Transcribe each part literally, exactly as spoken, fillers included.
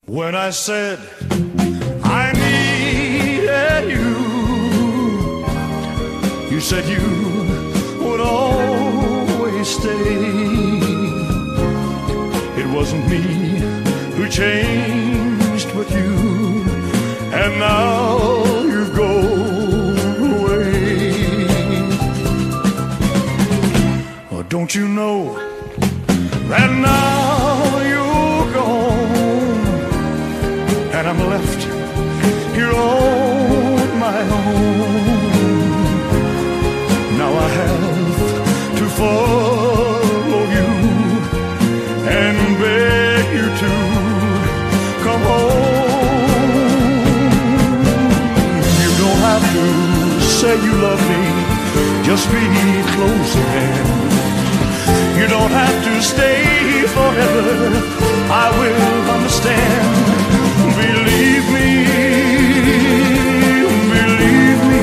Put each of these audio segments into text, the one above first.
When I said I needed you, you said you would always stay. It wasn't me who changed but you, and now you've gone away. Oh, don't you know that now you're gone, and I'm left here on my own. Now I have to follow you and beg you to come home. You don't have to say you love me, just be close at hand. You don't have to stay forever, I will understand. Believe me, believe me,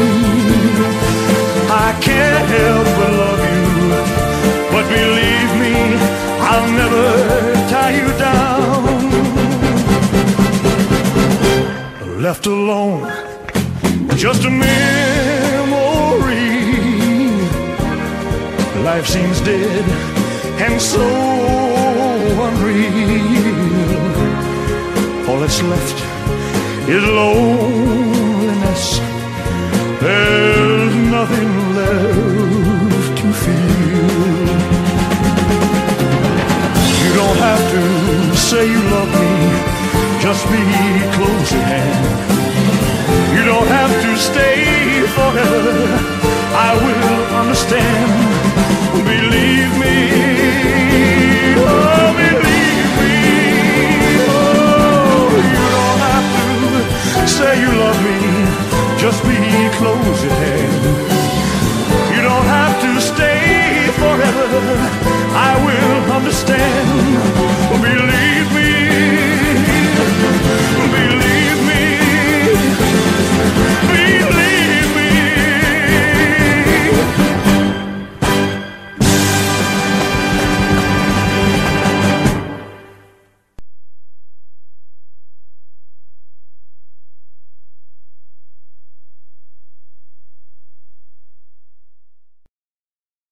I can't help but love you. But believe me, I'll never tie you down. Left alone, just a memory. Life seems dead and so unreal. All that's left is loneliness. There's nothing left to feel. You don't have to say you love me, just be close at hand. You don't have to stay forever, I will understand. Believe me,